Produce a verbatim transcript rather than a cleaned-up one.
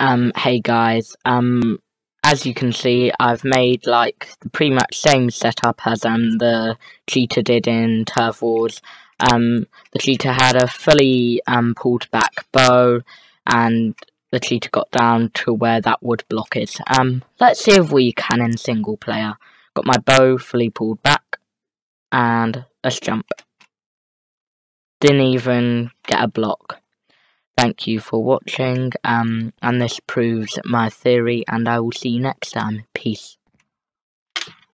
Um, hey guys, um, as you can see, I've made like the pretty much same setup as um the cheetah did in Turf Wars. Um, the cheetah had a fully um pulled back bow, and the cheetah got down to where that wood block is. Um, let's see if we can in single player. Got my bow fully pulled back, and let's jump. Didn't even get a block. Thank you for watching, um, and this proves my theory, and I will see you next time. Peace.